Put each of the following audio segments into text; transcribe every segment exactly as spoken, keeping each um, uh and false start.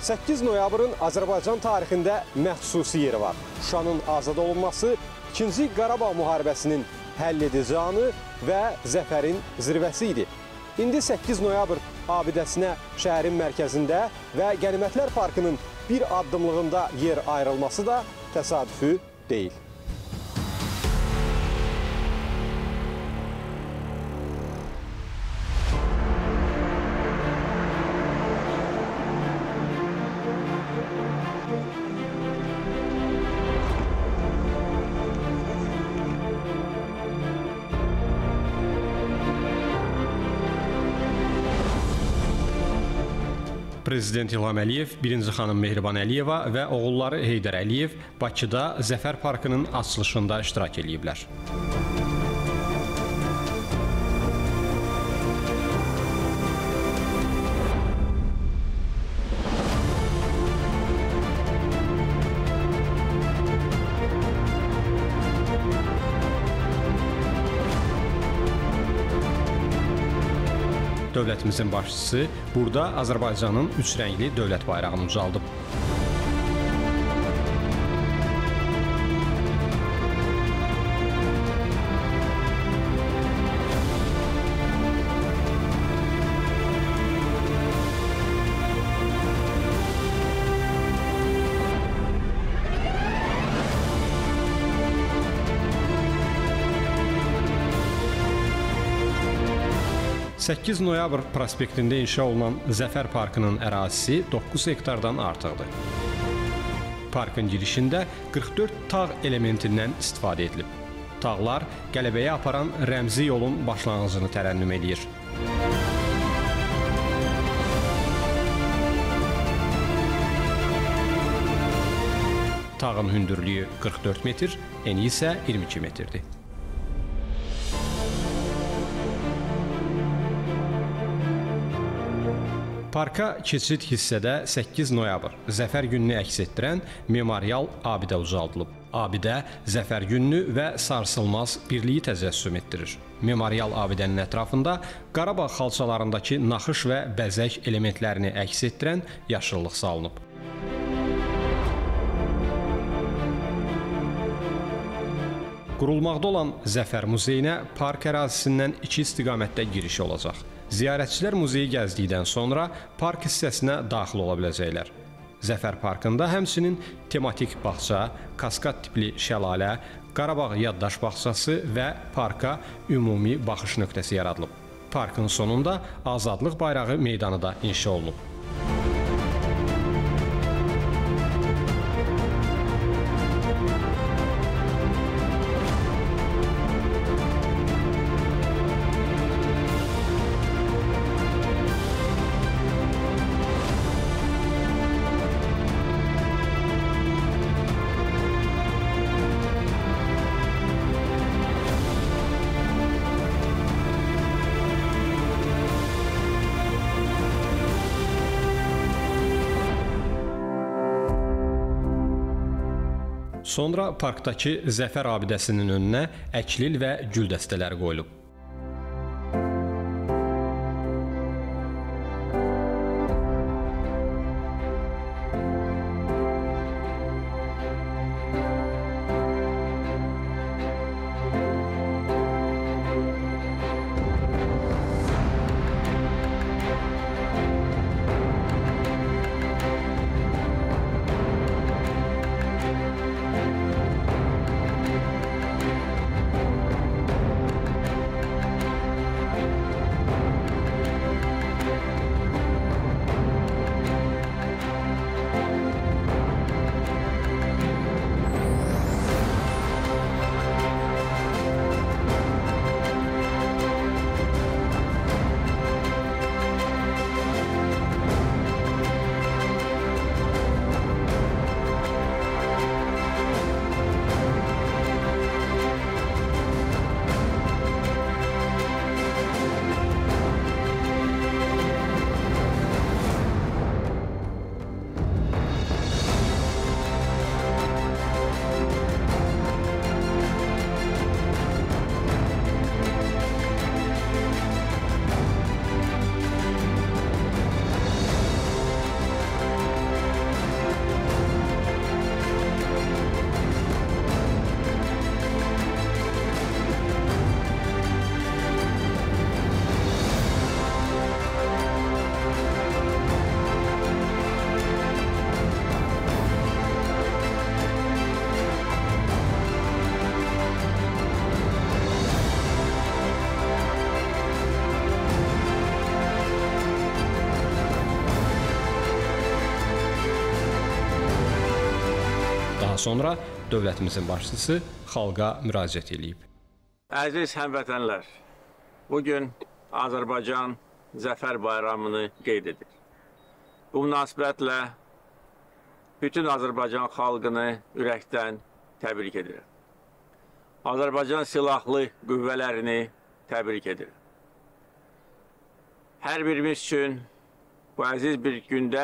səkkiz noyabrın Azərbaycan tarixində məxsusi yeri var. Şuşanın azad olunması ikinci Qarabağ müharibəsinin həll edici anı və zəfərin zirvəsi idi. İndi səkkiz noyabr abidəsinə şəhərin mərkəzində və Qənimətlər Parkının bir addımlığında yer ayrılması da təsadüfü deyil. Prezident İlham Əliyev, birinci xanım Mehriban Əliyeva və oğulları Heydər Əliyev Bakıda Zəfər Parkının açılışında iştirak ediblər. Dövlətimizin başçısı burada Azərbaycanın üç rəngli dövlət bayrağını ucaldıb. səkkiz noyabr prospektində inşa olunan Zəfər Parkının ərazisi doqquz hektardan artıqdır. Parkın girişində qırx dörd tağ elementindən istifadə edilib. Tağlar qələbəyə aparan rəmzi yolun başlanğıcını tərənnüm edir. Tağın hündürlüyü qırx dörd metr, eni isə iyirmi iki metrdir. Parka keçid hissədə səkkiz noyabr Zəfər gününü əks etdirən memorial abidə ucaldılıb. Abidə Zəfər gününü və sarsılmaz birliyi təcəssüm etdirir. Memorial abidənin ətrafında Qarabağ xalçalarındakı naxış və bəzək elementlərini əks etdirən yaşıllıq salınıb. Qurulmaqda olan Zəfər muzeyinə park ərazisindən iki istiqamətdə giriş olacaq. Ziyarətçilər muzeyi gəzdikdən sonra park hissəsinə daxil ola biləcəklər. Zəfər Parkında həmçinin tematik bağça, kaskad tipli şəlalə, Qarabağ yaddaş bağçası və parka ümumi baxış nöqtəsi yaradılıb. Parkın sonunda Azadlıq bayrağı meydanı da inşa olunub. Sonra parkdakı Zəfər abidəsinin önünə əklil və gül dəstələri qoyulub. sonra dövlətimizin başçısı xalqa müraciət edib. Əziz həmvətənlər, bugün Azərbaycan Zəfər bayramını qeyd edir. Bu münasibətlə bütün Azərbaycan xalqını ürəkdən təbrik edirəm. Azərbaycan silahlı qüvvələrini təbrik edirəm. Hər birimiz üçün bu əziz bir gündə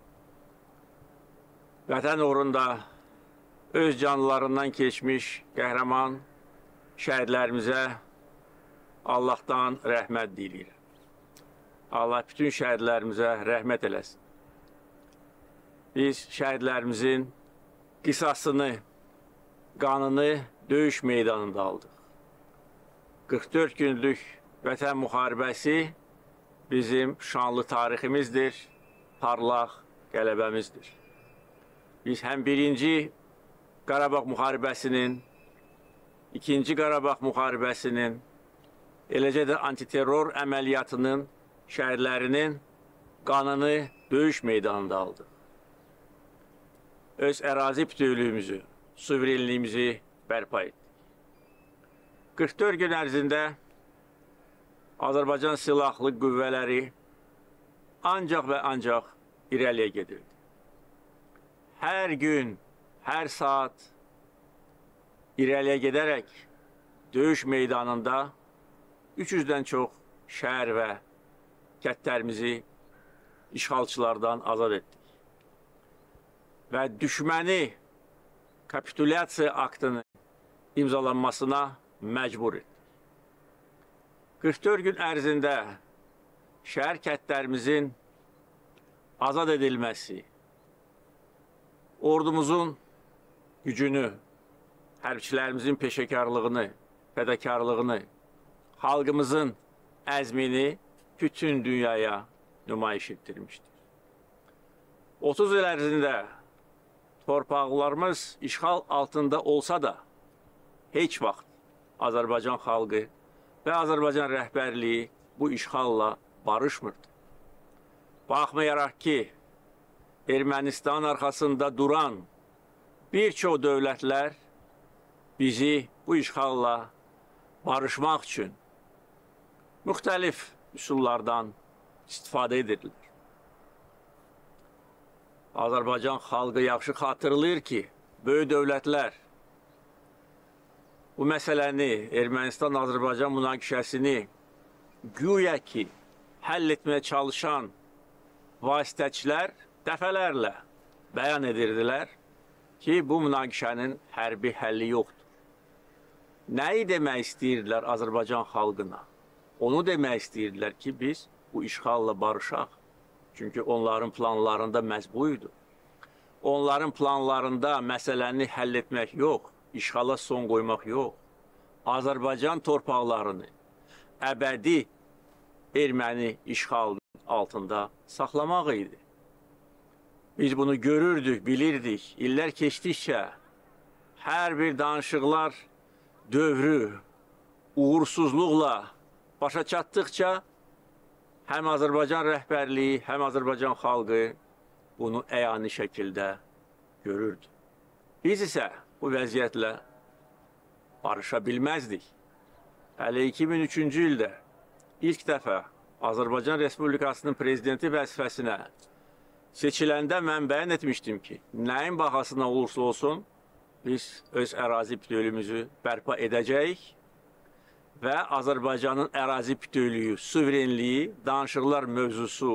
vətən uğrunda öz canlarından keçmiş qəhrəman şəhidlərimizə Allahdan rəhmət diləyir. Allah bütün şəhidlərimizə rəhmət eləsin. Biz şəhidlərimizin qisasını, qanını döyüş meydanında aldıq. qırx dörd günlük vətən müharibəsi bizim şanlı tariximizdir, parlaq qələbəmizdir. Biz həm birinci Qarabağ müharibəsinin, ikinci Qarabağ müharibəsinin, eləcə də antiterror əməliyyatının şəhidlərinin qanını döyüş meydanında aldıq. Öz ərazi bütövlüyümüzü, suverenliyimizi bərpa etdik. qırx dörd gün ərzində Azərbaycan silahlı qüvvələri ancaq və ancaq irəliyə gedirdi. Hər gün, hər saat irəliyə gedərək döyüş meydanında üç yüzdən çox şəhər və kəndlərimizi işğalçılardan azad etdik. Və düşməni kapitulyasiya aktını imzalanmasına məcbur etdik. qırx dörd gün ərzində şəhər kəndlərimizin azad edilməsi, ordumuzun gücünü, hərbçilərimizin peşəkarlığını, fədakarlığını, xalqımızın əzmini bütün dünyaya nümayiş etdirmişdir. otuz il ərzində torpaqlarımız işğal altında olsa da heç vaxt Azərbaycan xalqı və Azərbaycan rəhbərliyi bu işğalla barışmırdı. Baxmayaraq ki, Ermənistan arxasında duran bir çox dövlətlər bizi bu işğalla barışmaq üçün müxtəlif üsullardan istifadə edirlər. Azərbaycan xalqı yaxşı xatırlayır ki, böyük dövlətlər bu məsələni, Ermənistan-Azərbaycan münaqişəsini güya ki, həll etməyə çalışan vasitəçilər dəfələrlə bəyan edirdilər ki, bu münaqişənin hərbi həlli yoxdur. Nəyi demək istəyirdilər Azərbaycan xalqına? Onu demək istəyirdilər ki, biz bu işğalla barışaq. Çünki onların planlarında məhz buydu. Onların planlarında məsələni həll etmək yox, işğala son qoymaq yox. Azərbaycan torpaqlarını əbədi erməni işğalının altında saxlamaq idi. Biz bunu görürdük, bilirdik. İllər keçdikcə hər bir danışıqlar dövrü uğursuzluqla başa çatdıqca həm Azərbaycan rəhbərliyi, həm Azərbaycan xalqı bunu əyani şəkildə görürdü. Biz isə bu vəziyyətlə barışa bilməzdik. Hələ iki min üçüncü ildə ilk dəfə Azərbaycan Respublikasının prezidenti vəzifəsinə seçiləndə mən bəyan etmişdim ki, nəyin bahasına olursa olsun biz öz ərazi bütövlüyümüzü bərpa edəcəyik və Azərbaycanın ərazi bütövlüyü, suverenliyi, danışıqlar mövzusu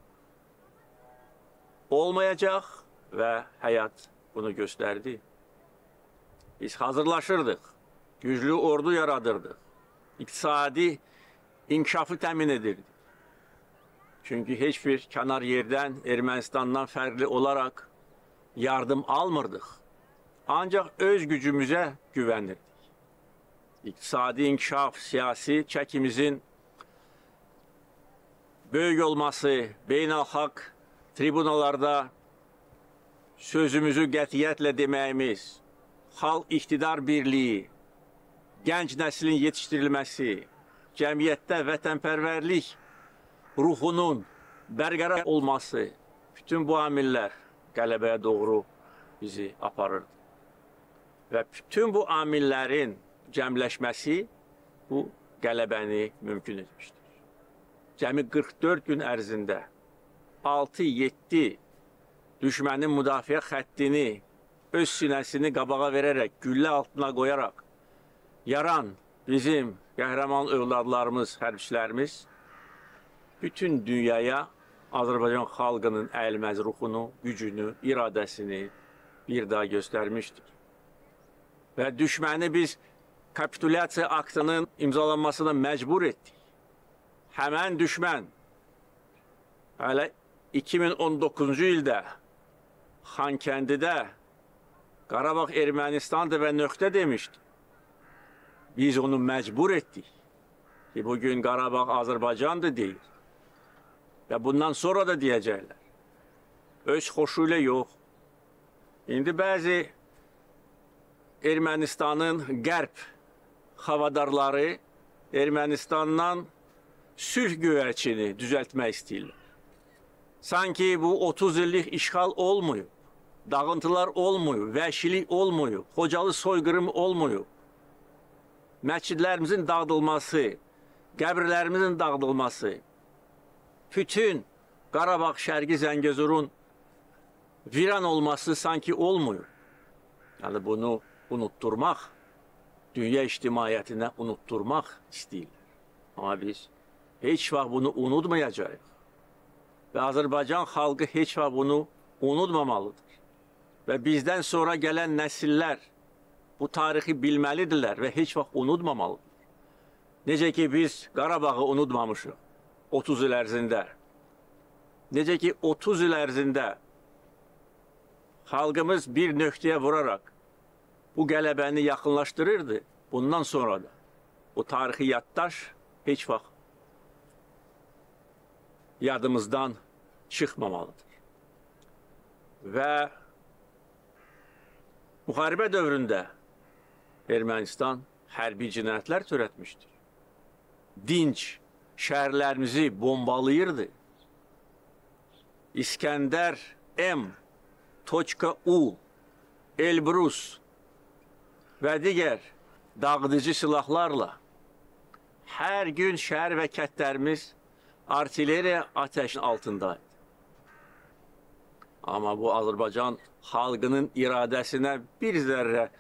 olmayacaq və həyat bunu göstərdi. Biz hazırlaşırdıq, güclü ordu yaradırdıq, iqtisadi inkişafı təmin edirdik. Çünki heç bir kənar yerdən Ermənistandan fərqli olaraq yardım almırdıq. Ancaq öz gücümüzə güvənirdik. İqtisadi inkişaf, siyasi çəkimizin böyük olması, beynəlxalq tribunalarda sözümüzü qətiyyətlə deməyimiz, xalq iqtidar birliyi, gənc nəslin yetişdirilməsi, cəmiyyətdə vətənpərvərlik ruhunun bərqərar olması, bütün bu amillər qələbəyə doğru bizi aparırdı. Və bütün bu amillərin cəmləşməsi bu qələbəni mümkün etmişdir. Cəmi qırx dörd gün ərzində altı yeddi düşmənin müdafiə xəttini öz sinəsini qabağa verərək, güllə altına qoyaraq yaran bizim qəhrəman övladlarımız, hərbçilərimiz bütün dünyaya Azərbaycan xalqının əyilməz ruhunu, gücünü, iradəsini bir daha göstərmişdir. Və düşməni biz kapitulyasiya aktının imzalanmasına məcbur etdik. Həmən düşmən hələ iki min on doqquzuncu ildə Xankəndidə Qarabağ Ermənistandır və nöqtə demişdi. Biz onu məcbur etdik ki, bugün Qarabağ Azərbaycandır deyir. Və bundan sonra da deyəcəklər. Öz xoşu ilə yox. İndi bəzi Ermənistanın qərb havadarları Ermənistandan sülh güvərçini düzəltmək istəyirlər. Sanki bu otuz illik işğal olmuyor, dağıntılar olmuyor, vəhşilik olmuyor, Xocalı soyqırım olmuyor. Məscidlərimizin dağıdılması, qəbirlərimizin dağıdılması, bütün Qarabağ, Şərqi Zəngəzurun viran olması sanki olmuyor. Yəni bunu unutturmaq, dünya ictimaiyyətinə unutturmaq istəyirlər. Amma biz heç vaxt bunu unutmayacağıq. Və Azərbaycan xalqı heç vaxt bunu unutmamalıdır. Və bizdən sonra gələn nəsillər bu tarixi bilməlidirlər və heç vaxt unutmamalıdır. Necə ki biz Qarabağı unutmamışıq otuz il ərzində. Necə ki otuz il ərzində xalqımız bir nöqtəyə vuraraq bu qələbəni yaxınlaşdırırdı. Bundan sonra da o tarixi yaddaş heç vaxt yadımızdan çıxmamalıdır. Və müharibə dövründə Ermənistan hərbi cinayətlər törətmişdir. Dinc şəhərlərimizi bombalayırdı. İskəndər M .U, Elbrus və digər dağıdıcı silahlarla hər gün şəhər və kəndlərimiz artilleriya ateşinin altındaydı. Amma bu Azərbaycan xalqının iradəsinə bir zərrə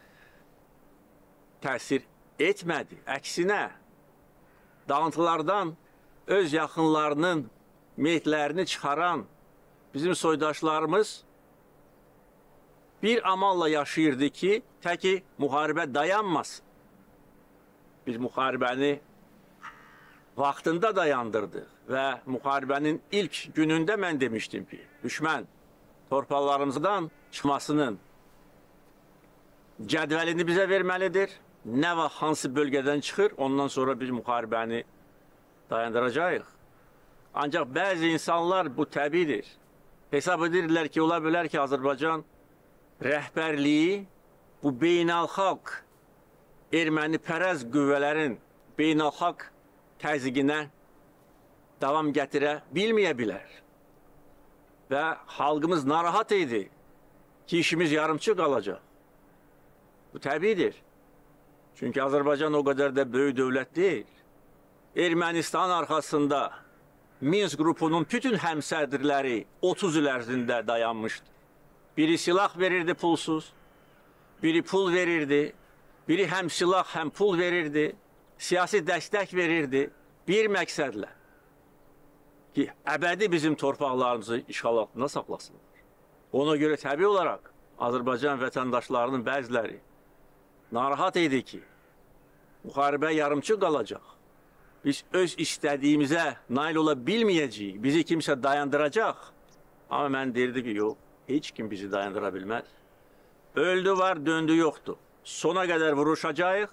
təsir etmədi. Əksinə, dağıntılardan öz yaxınlarının meyitlərini çıxaran bizim soydaşlarımız bir amalla yaşayırdı ki, təki müharibə dayanmasın. Biz müharibəni vaxtında dayandırdıq və müharibənin ilk günündə mən demişdim ki, düşmən torpaqlarımızdan çıxmasının cədvəlini bizə verməlidir. Nə vaxt hansı bölgədən çıxır, ondan sonra biz müharibəni dayandıracağıq. Ancaq bəzi insanlar bu təbiidir. Hesab edirlər ki, ola bilər ki, Azərbaycan rəhbərliyi bu beynəlxalq erməni pərəz qüvvələrin beynəlxalq təzyiqinə davam gətirə bilməyə bilər. Və xalqımız narahat idi ki, işimiz yarımçı qalacaq. Bu təbiidir. Çünki Azərbaycan o qədər də böyük dövlət deyil. Ermənistan arxasında Minsk qrupunun bütün həmsədrləri otuz il ərzində dayanmışdı. Biri silah verirdi pulsuz, biri pul verirdi, biri həm silah, həm pul verirdi, siyasi dəstək verirdi bir məqsədlə ki, əbədi bizim torpaqlarımızı işğal altında saxlasınlar. Ona görə təbii olaraq Azərbaycan vətəndaşlarının bəziləri narahat idi ki, müharibə yarımçı qalacaq. Biz öz istədiyimizə nail ola bilməyəcəyik, bizi kimsə dayandıracaq. Amma mən deyirdim ki, yox, heç kim bizi dayandıra bilməz. Öldü var, döndü yoxdur. Sona qədər vuruşacağıq,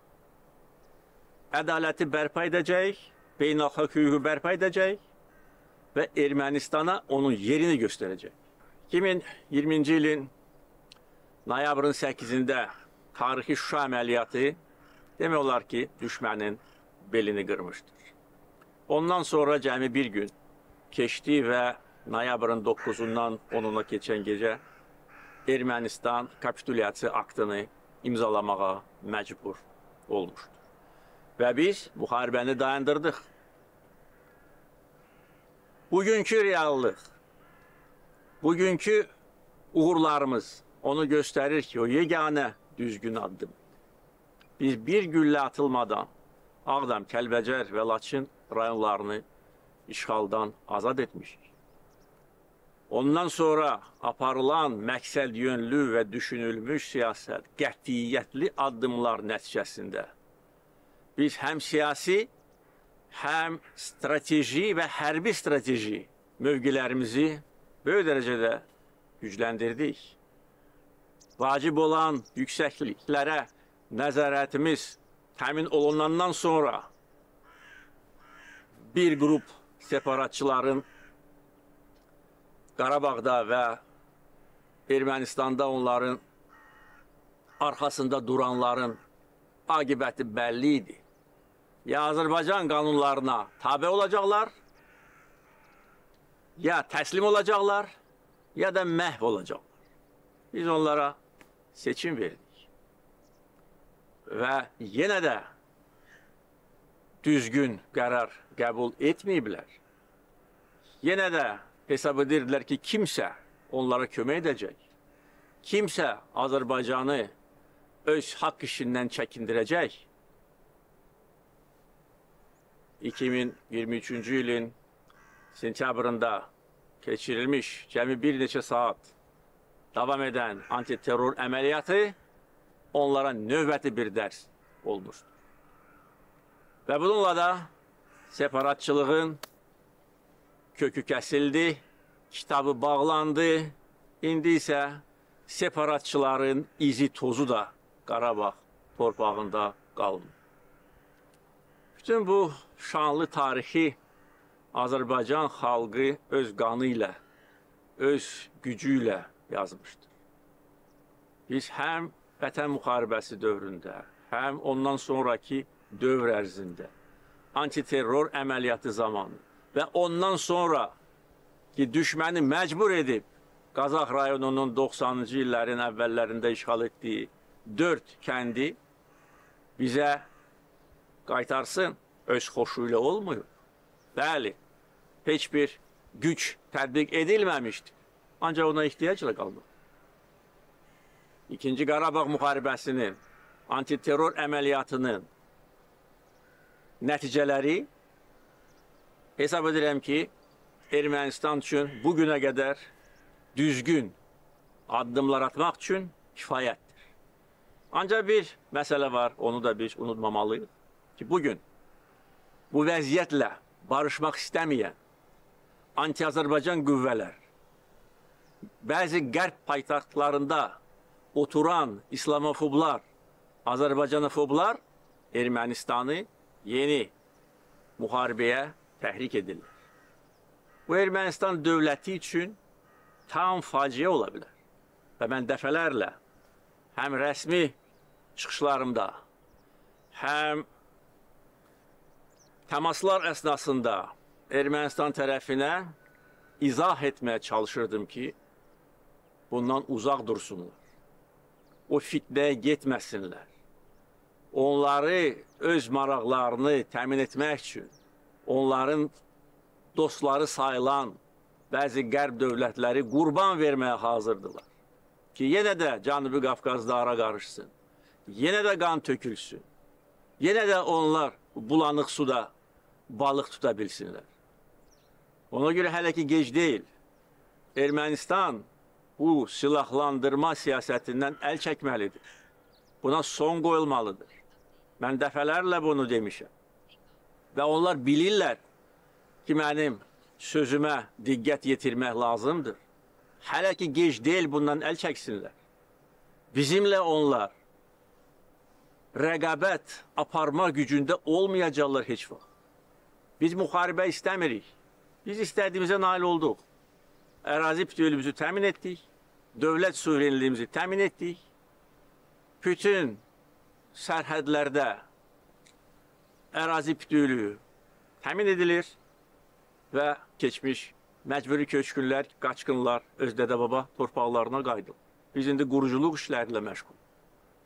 ədaləti bərpa edəcəyik, beynəlxalq hüququ bərpa edəcəyik və Ermənistana onun yerini göstərəcək. iki min iyirminci ilin noyabrın səkkizində tarixi Şuşa əməliyyatı demək olar ki, düşmənin belini qırmışdır. Ondan sonra cəmi bir gün keçdi və noyabrın doqquzundan onuna keçən gecə Ermənistan kapitulyasiya aktını imzalamağa məcbur olmuşdur. Və biz müharibəni dayandırdıq. Bugünkü reallıq, bugünkü uğurlarımız onu göstərir ki, o yeganə düzgün addım. Biz bir güllə atılmadan Ağdam, Kəlbəcər və Laçın rayonlarını işğaldan azad etmişik. Ondan sonra aparılan məqsəd yönlü və düşünülmüş siyasət, qətiyyətli addımlar nəticəsində biz həm siyasi, həm strateji və hərbi strateji mövqelərimizi böyük dərəcədə gücləndirdik. Vacib olan yüksəkliklərə nəzarətimiz təmin olunandan sonra bir qrup separatçıların Qarabağda və Ermənistanda onların arxasında duranların aqibəti bəlli idi. Ya Azərbaycan qanunlarına tabe olacaqlar, ya təslim olacaqlar, ya da məhv olacaqlar. Biz onlara seçim verdik. Və yenə də düzgün qərar qəbul etməyiblər. Yenə də hesab edirlər ki, kimsə onlara kömək edəcək. Kimsə Azərbaycanı öz haqq işindən çəkindirəcək. iki min iyirmi üçüncü ilin sentyabrında keçirilmiş cəmi bir neçə saat davam edən antiterror əməliyyatı onlara növbəti bir dərs olmuşdur. Və bununla da separatçılığın kökü kəsildi, kitabı bağlandı. İndi isə separatçıların izi tozu da Qarabağ torpağında qalmır. Bütün bu şanlı tarixi Azərbaycan xalqı öz qanı ilə, öz gücü ilə yazmışdır. Biz həm Vətən müharibəsi dövründə, həm ondan sonraki dövr ərzində, antiterror əməliyyatı zamanı və ondan sonra ki, düşməni məcbur edib Qazax rayonunun doxsanıncı illərin əvvəllərində işğal etdiyi dörd kəndi bizə qaytarsın, öz xoşu ilə olmuyor. Bəli, heç bir güc tətbiq edilməmişdir. Ancaq ona ehtiyacla qalmır. İkinci Qarabağ müharibəsinin, antiterror əməliyyatının nəticələri hesab edirəm ki, Ermənistan üçün bugünə qədər düzgün addımlar atmaq üçün kifayətdir. Ancaq bir məsələ var, onu da biz unutmamalıyıq ki, bugün bu vəziyyətlə barışmaq istəməyən anti-Azərbaycan qüvvələr, bəzi qərb paytaxtlarında oturan islamofoblar, Azərbaycanofoblar Ermənistanı yeni müharibəyə təhrik edirlər. Bu Ermənistan dövləti üçün tam faciə ola bilər. Və mən dəfələrlə həm rəsmi çıxışlarımda, həm təmaslar əsnasında Ermənistan tərəfinə izah etməyə çalışırdım ki, bundan uzaq dursunlar. O fitnəyə getməsinlər. Onları öz maraqlarını təmin etmək üçün, onların dostları sayılan bəzi qərb dövlətləri qurban verməyə hazırdılar. Ki, yenə də Cənubi Qafqazda ara qarışsın, yenə də qan tökülsün, yenə də onlar bulanıq suda balıq tuta bilsinlər. Ona görə hələ ki gec deyil. Ermənistan bu silahlandırma siyasətindən əl çəkməlidir. Buna son qoyulmalıdır. Mən dəfələrlə bunu demişəm. Və onlar bilirlər ki, mənim sözümə diqqət yetirmək lazımdır. Hələ ki gec deyil, bundan əl çəksinlər. Bizimlə onlar rəqabət aparma gücündə olmayacaqlar heç vaxt. Biz müharibə istəmirik. Biz istədiyimizə nail olduq. Ərazi bütövlüyümüzü təmin etdik, dövlət suverenliyimizi təmin etdik. Bütün sərhədlərdə ərazi bütövlüyü təmin edilir və keçmiş məcburi köçkünlər, qaçqınlar öz dədə-baba torpaqlarına qayıdılır. Biz indi quruculuq işlərlə məşğul.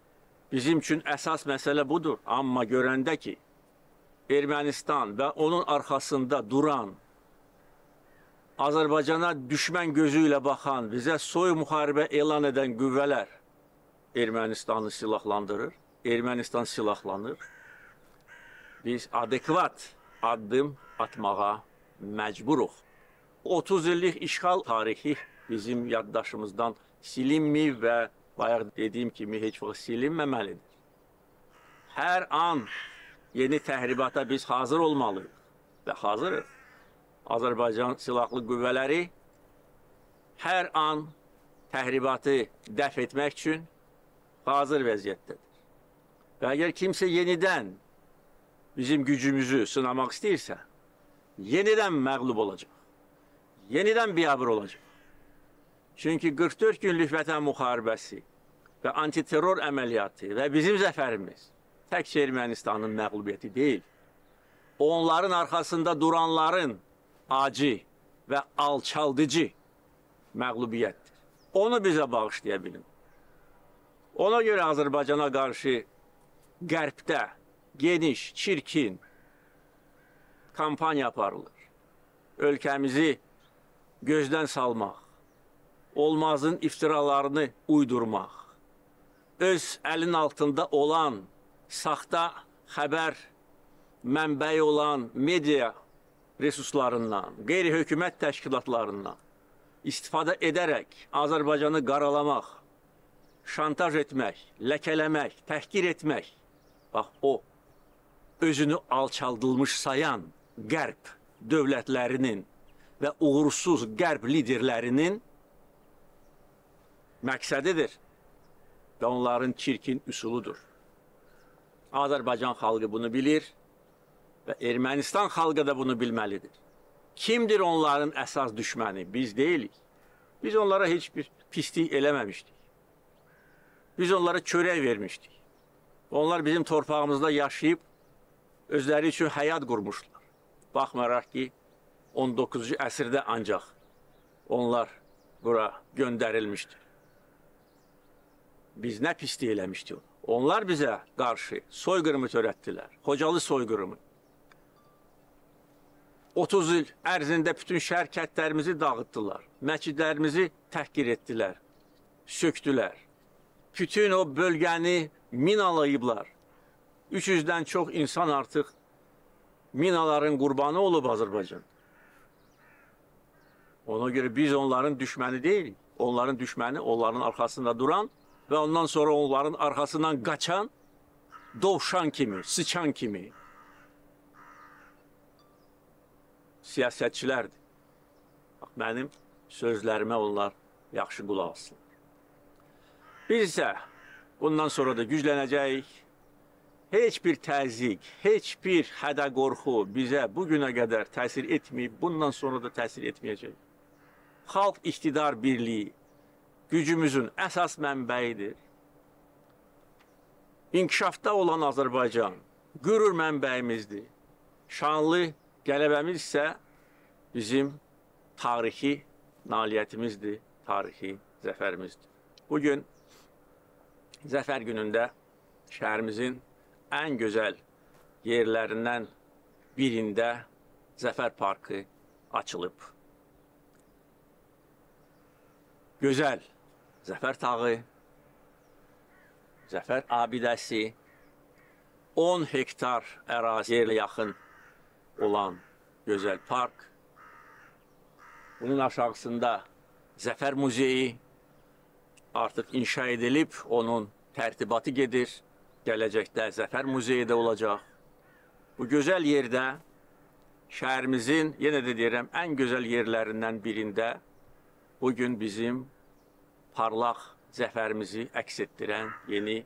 Bizim üçün əsas məsələ budur. Amma görəndə ki, Ermənistan və onun arxasında duran, Azərbaycana düşmən gözü ilə baxan, bizə soyuq müharibə elan edən qüvvələr Ermənistanı silahlandırır, Ermənistan silahlanır. Biz adekvat addım atmağa məcburuq. otuz illik işğal tarixi bizim yaddaşımızdan silinmi və bayaq dediyim kimi heç vaxt silinməməlidir. Hər an yeni təhribata biz hazır olmalıyıq və hazırıq. Azərbaycan Silahlı Qüvvələri hər an təhribatı dəf etmək üçün hazır vəziyyətdədir. Və əgər kimsə yenidən bizim gücümüzü sınamaq istəyirsə, yenidən məğlub olacaq, yenidən biabır olacaq. Çünki qırx dörd günlük vətən müharibəsi və antiterror əməliyyatı və bizim zəfərimiz təkcə Ermənistanın məğlubiyyəti deyil, onların arxasında duranların acı və alçaldıcı məğlubiyyətdir. Onu bizə bağışlaya bilin. Ona görə Azərbaycana qarşı Qərbdə geniş, çirkin kampaniya aparılır. Ölkəmizi gözdən salmaq, olmazın iftiralarını uydurmaq, öz əlin altında olan saxta xəbər mənbəyi olan media resurslarından, qeyri-hökumət təşkilatlarından istifadə edərək Azərbaycanı qaralamaq, şantaj etmək, ləkələmək, təhqir etmək, bax o, özünü alçaldılmış sayan qərb dövlətlərinin və uğursuz qərb liderlərinin məqsədidir və onların çirkin üsuludur. Azərbaycan xalqı bunu bilir və Ermənistan xalqı da bunu bilməlidir. Kimdir onların əsas düşməni? Biz deyilik. Biz onlara heç bir pislik eləməmişdik. Biz onlara çörək vermişdik. Onlar bizim torpağımızda yaşayıb özləri üçün həyat qurmuşlar. Baxmayaraq ki, on doqquzuncu əsrdə ancaq onlar bura göndərilmişdir. Biz nə pislik eləmişdik? Onlar bizə qarşı soyqırımı törətdilər. Xocalı soyqırımı. otuz il ərzində bütün şəhər kəndlərimizi dağıtdılar. Məscidlərimizi təhqir etdilər, söktülər. Bütün o bölgəni minalayıblar. üç yüzdən çox insan artıq minaların qurbanı olub Azərbaycan. Ona görə biz onların düşməni deyilik. Onların düşməni onların arxasında duran və ondan sonra onların arxasından qaçan dovşan kimi, sıçan kimi siyasətçilərdir. Bax, mənim sözlərimə onlar yaxşı qulaq alsınlar. Biz isə bundan sonra da güclənəcəyik. Heç bir təzyiq, heç bir hədə-qorxu bizə bugünə qədər təsir etməyib, bundan sonra da təsir etməyəcək. Xalq iqtidar birliyi gücümüzün əsas mənbəyidir. İnkişafda olan Azərbaycan qürur mənbəyimizdir. Şanlı qələbəmiz isə bizim tarixi nailiyyətimizdir, tarixi zəfərimizdir. Bugün Zəfər günündə şəhərimizin ən gözəl yerlərindən birində Zəfər Parkı açılıb. Gözəl Zəfər tağı, Zəfər abidəsi, on hektar əraziyə yaxın olan gözəl park. Bunun aşağısında Zəfər Muzeyi artıq inşa edilib, onun tərtibatı gedir. Gələcəkdə Zəfər Muzeyi də olacaq. Bu gözəl yerdə şəhərimizin, yenə də deyirəm, ən gözəl yerlərindən birində bugün bizim parlaq zəfərimizi əks etdirən yeni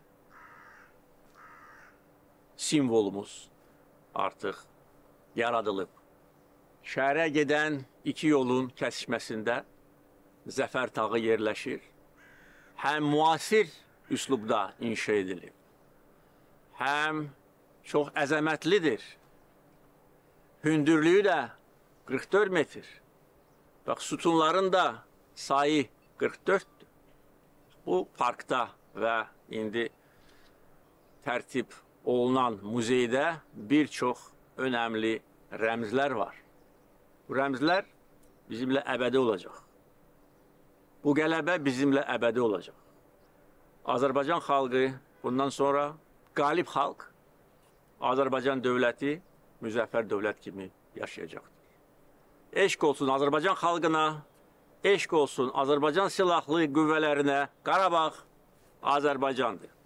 simvolumuz artıq yaradılıb. Şəhərə gedən iki yolun kəsişməsində Zəfər tağı yerləşir. Həm müasir üslubda inşa edilib, həm çox əzəmətlidir. Hündürlüyü də qırx dörd metr. Bax, sütunların da sayı qırx dörddür. Bu parkda və indi tərtib olunan muzeydə bir çox önəmli rəmzlər var. Bu rəmzlər bizimlə əbədi olacaq. Bu qələbə bizimlə əbədi olacaq. Azərbaycan xalqı bundan sonra qalib xalq, Azərbaycan dövləti müzəffər dövlət kimi yaşayacaqdır. Eşq olsun Azərbaycan xalqına, eşq olsun Azərbaycan silahlı qüvvələrinə, Qarabağ Azərbaycandır.